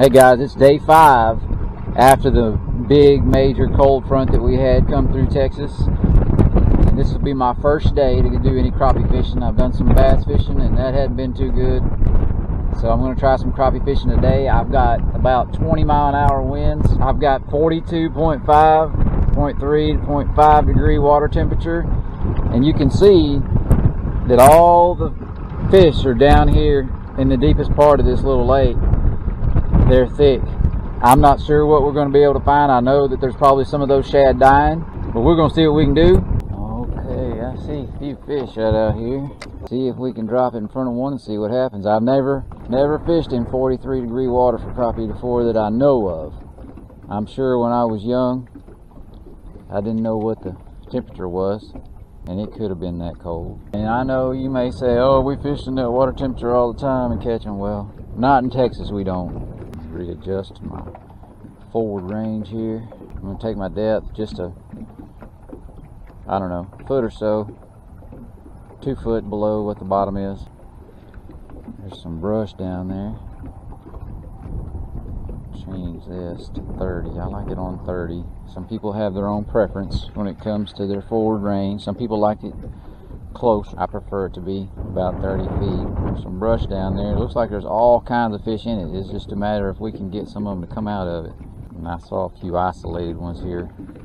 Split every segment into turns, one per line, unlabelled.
Hey guys, it's day 5 after the big major cold front that we had come through Texas. And this will be my first day to do any crappie fishing. I've done some bass fishing and that hadn't been too good. So I'm going to try some crappie fishing today. I've got about 20-mile-an-hour winds. I've got 42.5, 0.3 to 0.5 degree water temperature. And you can see that all the fish are down here in the deepest part of this little lake. They're thick. I'm not sure what we're going to be able to find. I know that there's probably some of those shad dying, but we're going to see what we can do. Okay, I see a few fish right out here. See if we can drop it in front of one and see what happens. I've never fished in 43 degree water for crappie before that I know of. I'm sure when I was young, I didn't know what the temperature was, and it could have been that cold. And I know you may say, oh, we fish in that water temperature all the time and catch them. Well, not in Texas, we don't. Readjust my forward range here. I'm going to take my depth just a, I don't know, foot or so, 2 foot below what the bottom is. There's some brush down there. Change this to 30. I like it on 30. Some people have their own preference when it comes to their forward range. Some people like it close. I prefer it to be about 30 feet. There's some brush down there. It looks like there's all kinds of fish in it. It's just a matter if we can get some of them to come out of it. And I saw a few isolated ones here.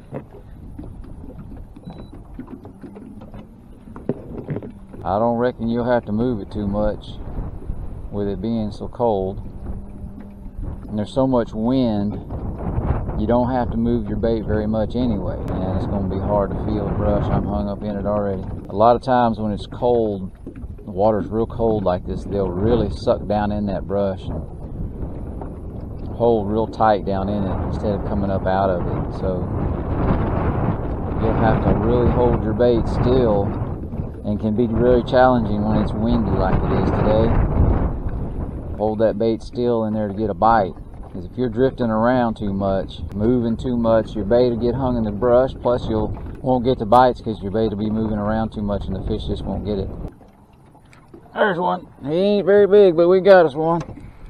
I don't reckon you'll have to move it too much with it being so cold. And there's so much wind, you don't have to move your bait very much anyway. And it's going to be hard to feel the brush. I'm hung up in it already. A lot of times when it's cold, the water's real cold like this, they'll really suck down in that brush and hold real tight down in it instead of coming up out of it. So you'll have to really hold your bait still, and can be really challenging when it's windy like it is today. Hold that bait still in there to get a bite. Because if you're drifting around too much, moving too much, your bait will get hung in the brush, plus you won't get the bites because your bait will be moving around too much and the fish just won't get it. There's one. He ain't very big, but we got us one.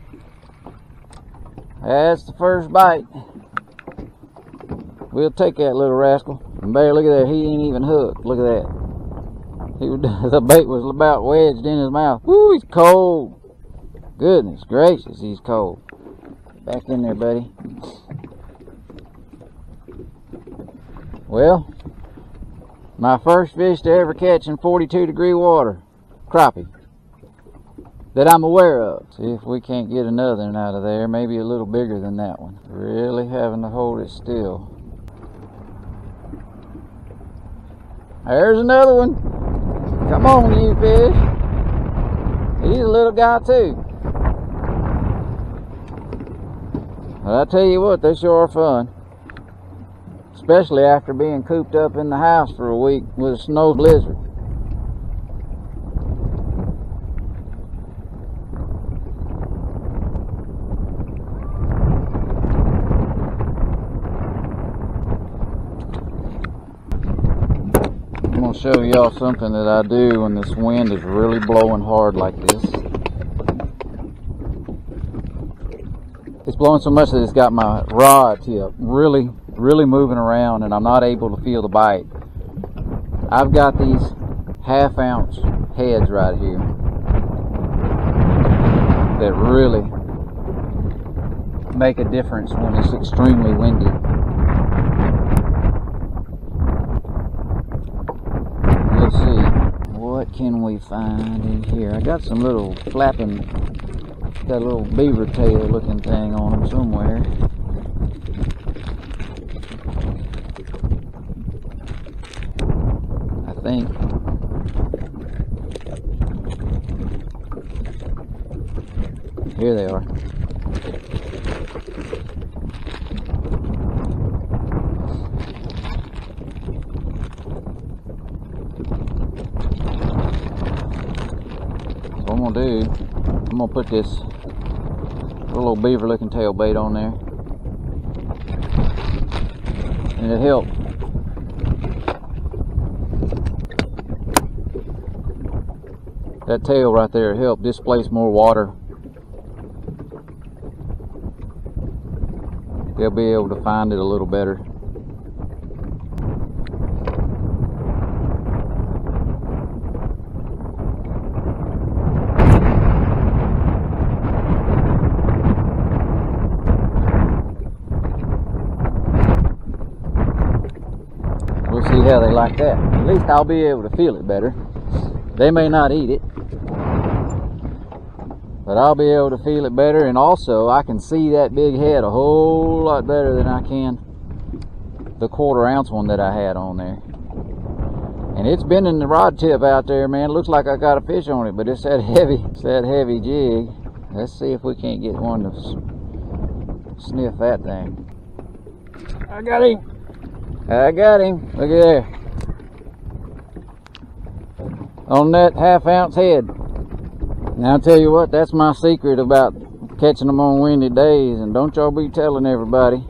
That's the first bite. We'll take that little rascal. And bear, look at that. He ain't even hooked. Look at that. The bait was about wedged in his mouth. Woo, he's cold. Goodness gracious, he's cold. Back in there, buddy. Well, my first fish to ever catch in 42 degree water. Crappie. That I'm aware of. See if we can't get another one out of there. Maybe a little bigger than that one. Really having to hold it still. There's another one. Come on, you fish. He's a little guy too. But I tell you what, they sure are fun. Especially after being cooped up in the house for a week with a snow blizzard. I'm going to show y'all something that I do when this wind is really blowing hard like this. It's blowing so much that it's got my rod tip really moving around and I'm not able to feel the bite. I've got these 1/2 ounce heads right here that really make a difference when it's extremely windy. Let's see, what can we find in here? I got some little flapping, got a little beaver tail looking thing on them somewhere. I think. Here they are. So what I'm gonna do, I'm gonna put this little beaver looking tail bait on there, and it'll help. That tail right there helped displace more water they'll be able to find it a little better. We'll see how they like that. At least I'll be able to feel it better. They may not eat it, but I'll be able to feel it better, and also I can see that big head a whole lot better than I can the 1/4 ounce one that I had on there. And it's been in the rod tip out there, man. It looks like I got a fish on it, but it's that heavy jig. Let's see if we can't get one to sniff that thing. I got him. I got him. Look at there. On that 1/2 ounce head. Now I'll tell you what, that's my secret about catching them on windy days, and don't y'all be telling everybody,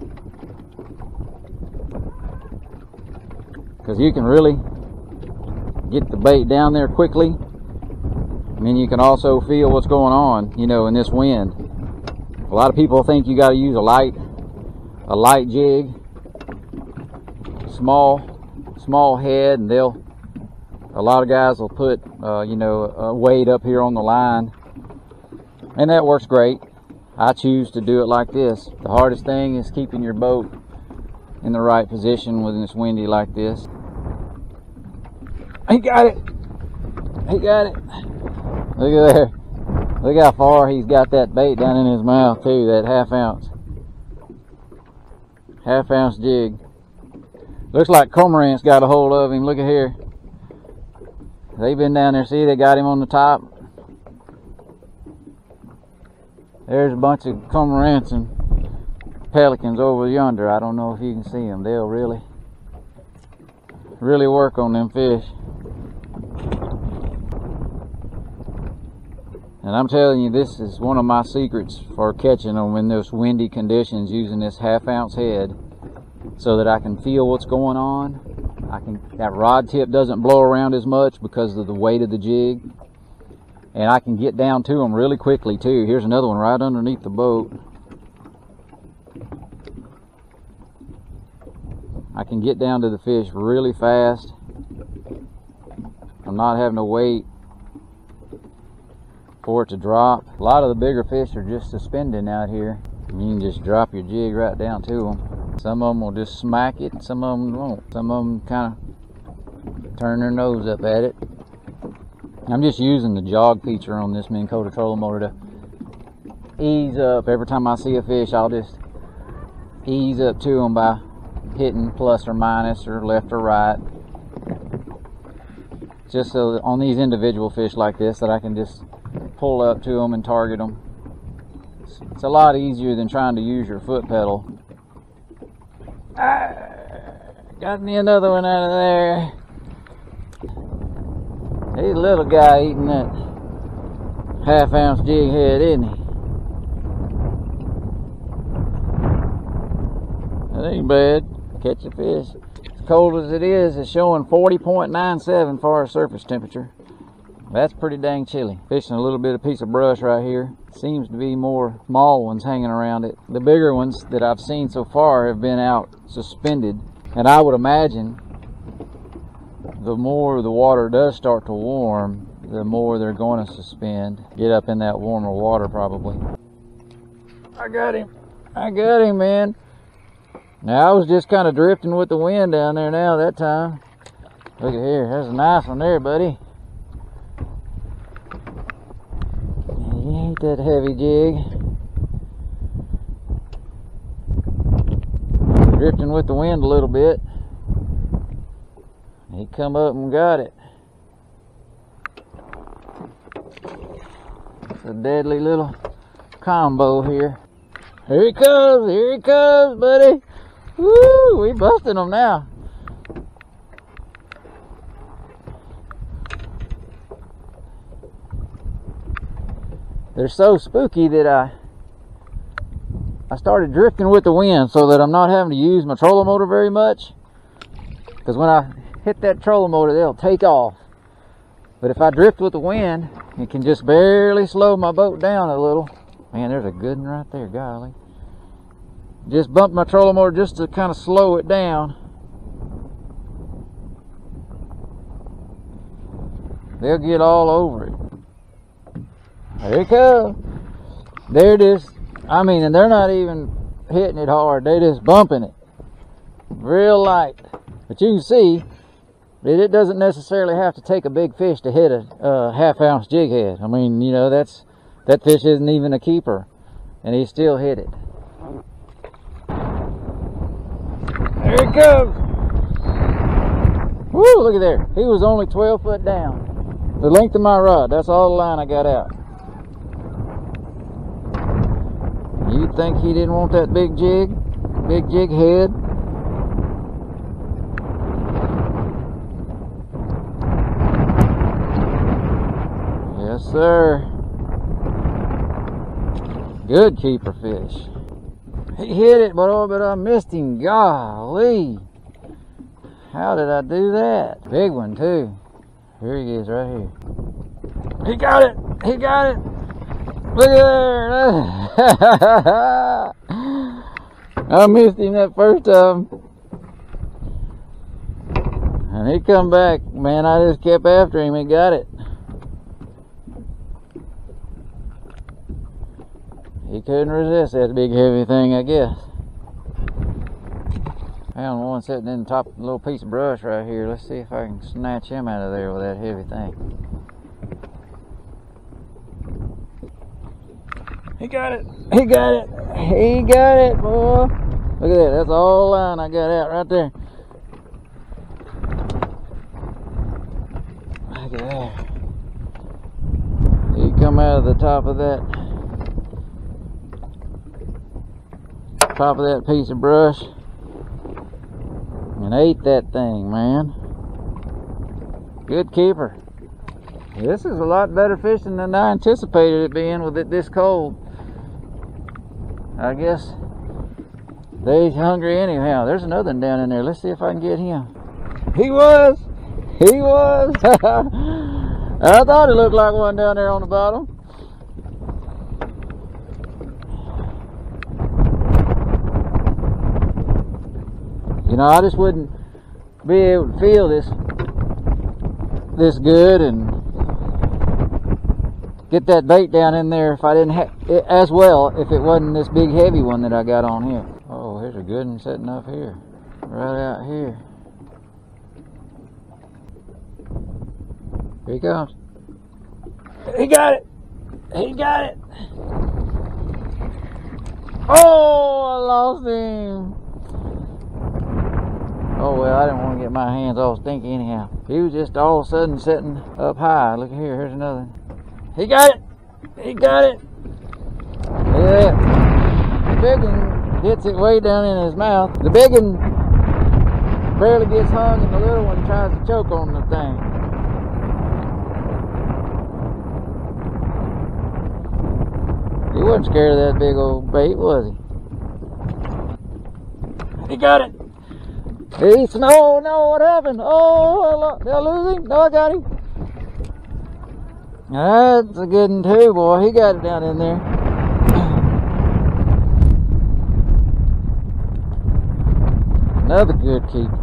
because you can really get the bait down there quickly. I mean, you can also feel what's going on, you know, in this wind. A lot of people think you got to use a light jig, small head, and a lot of guys will put, you know, a weight up here on the line, and that works great. I choose to do it like this. The hardest thing is keeping your boat in the right position when it's windy like this. He got it. He got it. Look at there. Look how far he's got that bait down in his mouth too, that 1/2 ounce. 1/2 ounce jig. Looks like cormorants got a hold of him. Look at here. They've been down there. See, they got him on the top. There's a bunch of cormorants and pelicans over yonder. I don't know if you can see them. They'll really work on them fish. And I'm telling you, this is one of my secrets for catching them in those windy conditions, using this 1/2 ounce head so that I can feel what's going on. That rod tip doesn't blow around as much because of the weight of the jig, and I can get down to them really quickly too. Here's another one right underneath the boat. I can get down to the fish really fast. I'm not having to wait for it to drop. A lot of the bigger fish are just suspending out here, and you can just drop your jig right down to them. Some of them will just smack it, some of them won't. Some of them kind of turn their nose up at it. I'm just using the jog feature on this Minn Kota trolling motor to ease up. Every time I see a fish, I'll just ease up to them by hitting plus or minus or left or right. Just so that on these individual fish like this, that I can just pull up to them and target them. It's a lot easier than trying to use your foot pedal. Got me another one out of there. He's a little guy eating that 1/2 ounce jig head, isn't he? That ain't bad. Catch a fish. As cold as it is, it's showing 40.97 for our surface temperature. That's pretty dang chilly. Fishing a little bit of piece of brush right here. Seems to be more small ones hanging around it. The bigger ones that I've seen so far have been out suspended. And I would imagine the more the water does start to warm, the more they're going to suspend. Get up in that warmer water probably. I got him. I got him, man. Now I was just kind of drifting with the wind down there now that time. Look at here. There's a nice one there, buddy. He ain't that heavy jig. Drifting with the wind a little bit. He come up and got it. It's a deadly little combo here. Here he comes, buddy. Woo, we busting him now. They're so spooky that I started drifting with the wind so that I'm not having to use my trolling motor very much. Because when I hit that trolling motor, they'll take off. But if I drift with the wind, it can just barely slow my boat down a little. Man, there's a good one right there, golly. Just bumped my trolling motor just to kind of slow it down. They'll get all over it. There it comes. There it is. I mean, and they're not even hitting it hard. They're just bumping it. Real light. But you can see that it doesn't necessarily have to take a big fish to hit a half-ounce jig head. I mean, you know, that fish isn't even a keeper. And he still hit it. There it goes. Woo, look at there. He was only 12 foot down. The length of my rod. That's all the line I got out. You'd think he didn't want that big jig head. Yes, sir. Good keeper fish. He hit it, but I missed him. Golly. How did I do that? Big one, too. Here he is, right here. He got it. He got it. Look at there. I missed him that first time. And he come back. Man, I just kept after him and got it. He couldn't resist that big heavy thing, I guess. Found one sitting in the top of a little piece of brush right here. Let's see if I can snatch him out of there with that heavy thing. He got it. He got it. He got it, boy. Look at that. That's all the line I got out right there. Look at that. He come out of the top of that piece of brush and ate that thing, man. Good keeper. This is a lot better fishing than I anticipated it being with it this cold. I guess they're hungry anyhow. There's another one down in there. Let's see if I can get him. He was. He was. I thought it looked like one down there on the bottom. You know, I just wouldn't be able to feel this good and get that bait down in there if I didn't have it as well, if it wasn't this big heavy one that I got on here. Oh, here's a good one sitting up here, right out here. Here he comes. He got it. He got it. Oh, I lost him. Oh, well, I didn't want to get my hands all stinky anyhow. He was just all of a sudden sitting up high. Look here, here's another one. He got it! He got it! Look at that. The big one gets it way down in his mouth. The big one barely gets hung and the little one tries to choke on the thing. He wasn't scared of that big old bait, was he? He got it! No, what happened? Oh, did I lose him? No, I got him. That's a good one too, boy. He got it down in there. Another good keeper.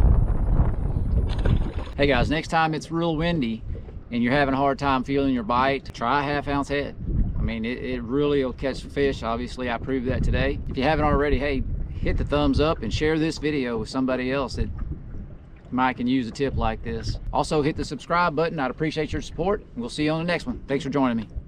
Hey guys, next time it's real windy and you're having a hard time feeling your bite, try a half-ounce head. I mean, it really will catch the fish. Obviously, I proved that today. If you haven't already, hey, hit the thumbs up and share this video with somebody else that might can use a tip like this. Also, hit the subscribe button. I'd appreciate your support. We'll see you on the next one. Thanks for joining me.